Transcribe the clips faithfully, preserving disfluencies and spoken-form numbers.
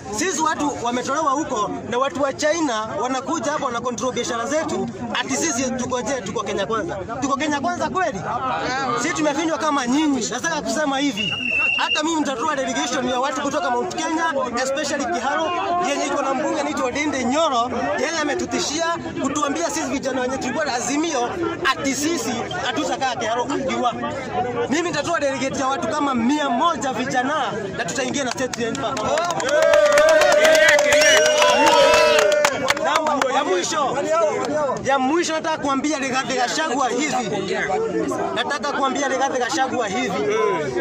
Sisi watu wametolewa huko na watu wa China wanakuja hapa na control biashara zetu, ati sisi tuko je, tuko Kenya kwanza. Tuko Kenya kwanza kweli? Sisi tumefinywa kama nyinyi. Nataka kusema hivi, hata mimi nitatoa delegation ya watu kutoka Mount Kenya, especially Kiharo, yenye iko na mbunge anaitwa Dende Nyoro, yeye ametutishia kutuambia sisi vijana wenye tulikuwa na Azimio ati sisi hatutakaa Kiharo akiwa. Mimi nitatoa delegate ya watu kama mia moja vijana na tutaingia na state park. Ya mwisho, ya mwisho nataka kuambia Rigathi Gachagua hivi. Nataka kuambia Rigathi Gachagua hivi.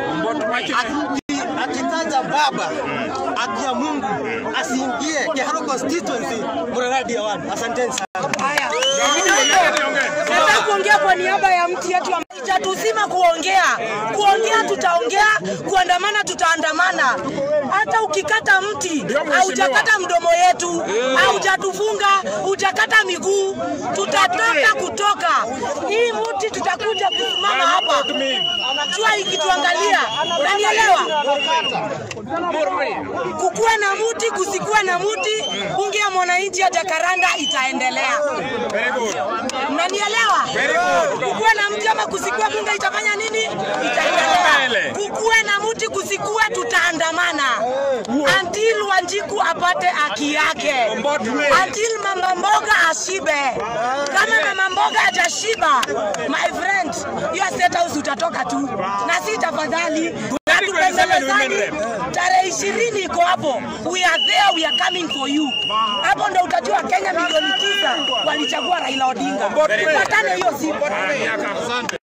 Akitaja baba, haki ya Mungu asiingie Kiharo constituency mradi ya watu. Asanteni sana. Haya. Nataka kuongea kwa niaba ya mti yetu itatuzima kuongea. Kuongea tutaongea, kuandamana tutaandamana. Hata ukikata mti, haujakata mdomo yetu, haujatufunga, hujakata miguu, tutatoka kutoka. Hii mti tutakuja kusimama hapa. Jua ikituangalia, unanielewa? Kukuwe na mti, kusikuwe na mti, bunge ya mwananchi ya Jakaranda itaendelea. Unanielewa? Kukuwe na mti ama kusikuwe bunge itafanya nini? Itaendelea. Kukuwe na mti, kusikuwe tutaandamana. Until Wanjiku apate haki yake. Until mama mboga ashibe. Kama mama mboga hajashiba, my friend, hiyo state house utatoka tu. Na si tafadhali tarehe ishirini iko hapo. We are there, we are coming for you. Hapo ndo utajua Kenya milioni tisa walichagua Raila Odinga. Patane hiyo siku.